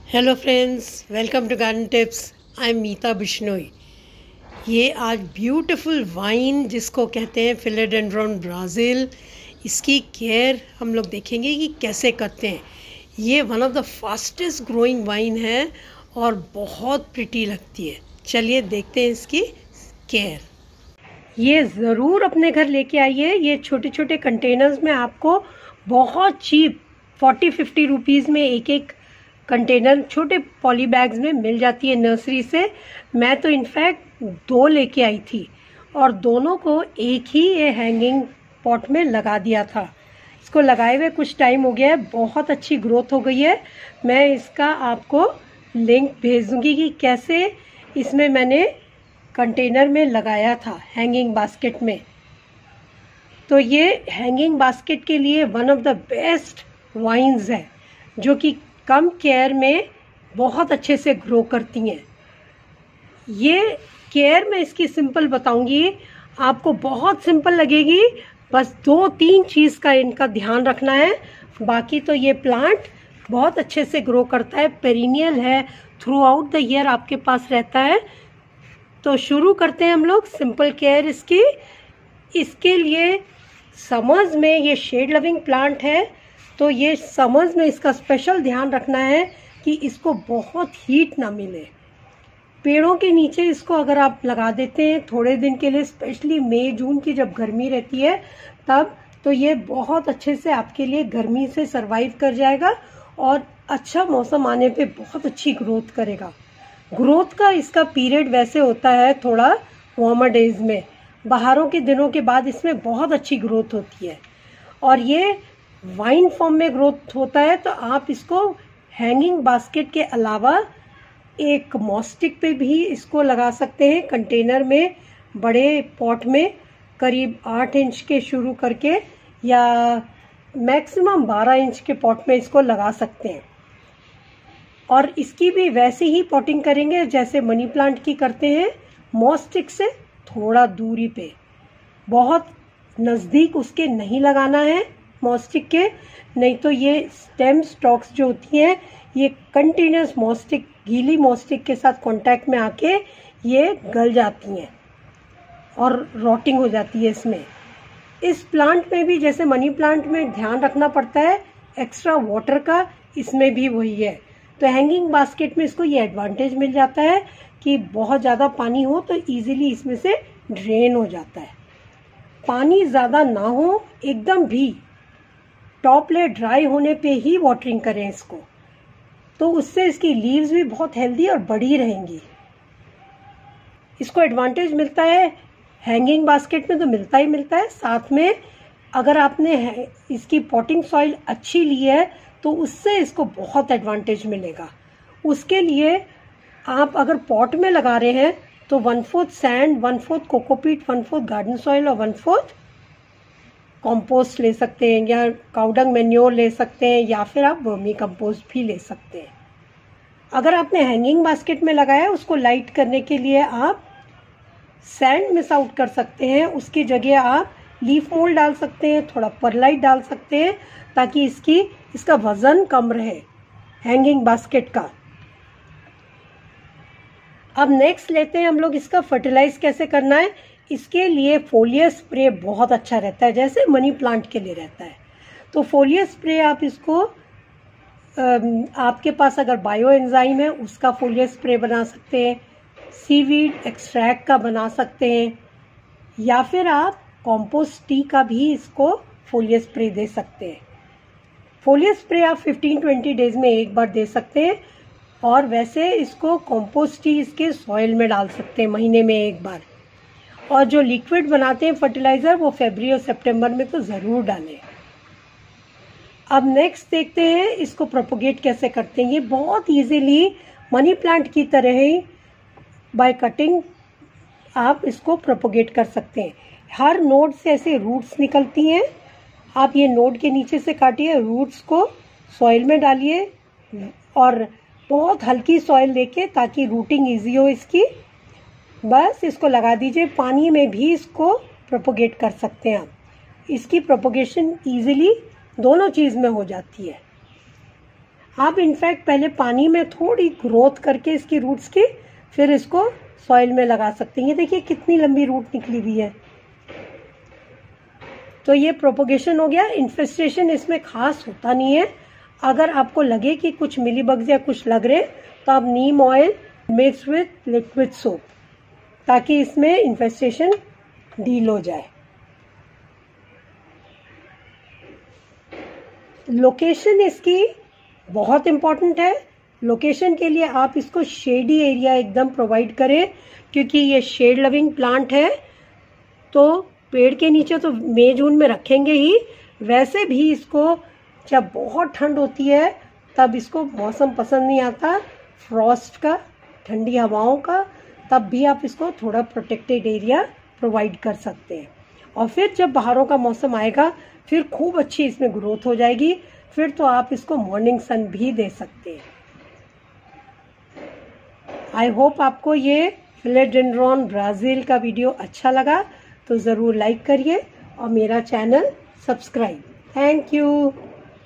Hello friends, welcome to garden tips. I am Mita Bishnoi. ये आज beautiful wine जिसको कहते हैं फिलोडेंड्रॉन ब्राज़ील, इसकी केयर हम लोग देखेंगे कि कैसे करते हैं। ये one of the fastest growing vine है और बहुत प्रिटी लगती है। चलिए देखते हैं इसकी केयर। ये ज़रूर अपने घर लेके आइए। ये छोटे छोटे कंटेनर्स में आपको बहुत चीप 40-50 रुपीज़ में एक एक कंटेनर छोटे पॉली बैग्स में मिल जाती है नर्सरी से। मैं तो इनफैक्ट 2 लेके आई थी और दोनों को एक ही ये हैंगिंग पॉट में लगा दिया था। इसको लगाए हुए कुछ टाइम हो गया है, बहुत अच्छी ग्रोथ हो गई है। मैं इसका आपको लिंक भेज दूंगी कि कैसे इसमें मैंने कंटेनर में लगाया था हैंगिंग बास्केट में। तो ये हैंगिंग बास्केट के लिए one of the best vines है जो कि कम केयर में बहुत अच्छे से ग्रो करती हैं। ये केयर मैं इसकी सिंपल बताऊंगी, आपको बहुत सिंपल लगेगी। बस 2-3 चीज़ का इनका ध्यान रखना है। बाकी तो ये प्लांट बहुत अच्छे से ग्रो करता है, पेरिनियल है, थ्रू आउट द ईयर आपके पास रहता है। तो शुरू करते हैं हम लोग सिंपल केयर इसकी। इसके लिए समर्स में ये शेड लविंग प्लांट है, तो ये समर्स में इसका स्पेशल ध्यान रखना है कि इसको बहुत हीट ना मिले। पेड़ों के नीचे इसको अगर आप लगा देते हैं थोड़े दिन के लिए, स्पेशली मई जून की जब गर्मी रहती है तब, तो ये बहुत अच्छे से आपके लिए गर्मी से सरवाइव कर जाएगा और अच्छा मौसम आने पे बहुत अच्छी ग्रोथ करेगा। ग्रोथ का इसका पीरियड वैसे होता है थोड़ा वार्मर डेज में, बाहरों के दिनों के बाद इसमें बहुत अच्छी ग्रोथ होती है। और ये वाइन फॉर्म में ग्रोथ होता है, तो आप इसको हैंगिंग बास्केट के अलावा एक मॉस्टिक पे भी इसको लगा सकते हैं। कंटेनर में बड़े पॉट में करीब 8 इंच के शुरू करके या मैक्सिमम 12 इंच के पॉट में इसको लगा सकते हैं। और इसकी भी वैसे ही पॉटिंग करेंगे जैसे मनी प्लांट की करते हैं, मॉस्टिक से थोड़ा दूरी पे, बहुत नज़दीक उसके नहीं लगाना है मॉस्टिक के, नहीं तो ये स्टेम स्टॉक्स जो होती हैं ये कंटिन्यूस मॉस्टिक, गीली मॉस्टिक के साथ कांटेक्ट में आके ये गल जाती हैं और रॉटिंग हो जाती है इसमें। इस प्लांट में भी जैसे मनी प्लांट में ध्यान रखना पड़ता है एक्स्ट्रा वाटर का, इसमें भी वही है। तो हैंगिंग बास्केट में इसको ये एडवांटेज मिल जाता है कि बहुत ज़्यादा पानी हो तो इजीली इसमें से ड्रेन हो जाता है। पानी ज़्यादा ना हो, एकदम भी टॉप लेयर ड्राई होने पे ही वाटरिंग करें इसको, तो उससे इसकी लीव्स भी बहुत हेल्दी और बड़ी रहेंगी। इसको एडवांटेज मिलता है हैंगिंग बास्केट में, तो मिलता ही मिलता है। साथ में अगर आपने इसकी पॉटिंग सॉइल अच्छी ली है तो उससे इसको बहुत एडवांटेज मिलेगा। उसके लिए आप अगर पॉट में लगा रहे हैं तो 1/4 सैंड, 1/4 कोकोपीट, 1/4 गार्डन सॉइल और 1/4 कंपोस्ट ले सकते हैं, या काउडंग मैन्योर ले सकते हैं, या फिर आप वर्मी कंपोस्ट भी ले सकते हैं। अगर आपने हैंगिंग बास्केट में लगाया उसको लाइट करने के लिए आप सैंड मिस आउट कर सकते हैं, उसकी जगह आप लीफ मोल्ड डाल सकते हैं, थोड़ा परलाइट डाल सकते हैं, ताकि इसका वजन कम रहे हैंगिंग बास्केट का। अब नेक्स्ट लेते हैं हम लोग इसका फर्टिलाइज कैसे करना है। इसके लिए फोलियर स्प्रे बहुत अच्छा रहता है, जैसे मनी प्लांट के लिए रहता है। तो फोलियर स्प्रे आप इसको आपके पास अगर बायो एंजाइम है उसका फोलियर स्प्रे बना सकते हैं, सीवीड एक्सट्रैक्ट का बना सकते हैं, या फिर आप कॉम्पोस्ट टी का भी इसको फोलियर स्प्रे दे सकते हैं। फोलियर स्प्रे आप 15-20 डेज में एक बार दे सकते हैं, और वैसे इसको कॉम्पोस्ट टी इसके सॉइल में डाल सकते हैं महीने में एक बार। और जो लिक्विड बनाते हैं फर्टिलाइज़र वो फरवरी और सितंबर में तो ज़रूर डालें। अब नेक्स्ट देखते हैं इसको प्रोपोगेट कैसे करते हैं। ये बहुत इजीली मनी प्लांट की तरह ही बाय कटिंग आप इसको प्रोपोगेट कर सकते हैं। हर नोड से ऐसे रूट्स निकलती हैं, आप ये नोड के नीचे से काटिए, रूट्स को सॉइल में डालिए और बहुत हल्की सॉइल लेके, ताकि रूटिंग ईजी हो इसकी। बस इसको लगा दीजिए। पानी में भी इसको प्रोपोगेट कर सकते हैं आप। इसकी प्रोपोगेशन इजीली दोनों चीज़ में हो जाती है। आप इनफैक्ट पहले पानी में थोड़ी ग्रोथ करके इसकी रूट्स की, फिर इसको सॉइल में लगा सकते हैं। ये देखिए कितनी लंबी रूट निकली हुई है। तो ये प्रोपोगेशन हो गया। इन्फेस्टेशन इसमें खास होता नहीं है। अगर आपको लगे कि कुछ मिलीबग्स या कुछ लग रहे तो आप neem oil mix with liquid soap, ताकि इसमें इन्फेस्टेशन डील हो जाए। लोकेशन इसकी बहुत इम्पॉर्टेंट है। लोकेशन के लिए आप इसको शेडी एरिया एकदम प्रोवाइड करें, क्योंकि ये शेड लविंग प्लांट है। तो पेड़ के नीचे तो मई जून में रखेंगे ही, वैसे भी इसको जब बहुत ठंड होती है तब इसको मौसम पसंद नहीं आता, फ्रॉस्ट का, ठंडी हवाओं का, तब भी आप इसको थोड़ा प्रोटेक्टेड एरिया प्रोवाइड कर सकते हैं। और फिर जब बाहरों का मौसम आएगा फिर खूब अच्छी इसमें ग्रोथ हो जाएगी। फिर तो आप इसको मॉर्निंग सन भी दे सकते हैं। आई होप आपको ये फिलेडेंड्रॉन ब्राजील का वीडियो अच्छा लगा, तो ज़रूर लाइक करिए और मेरा चैनल सब्सक्राइब। Thank you.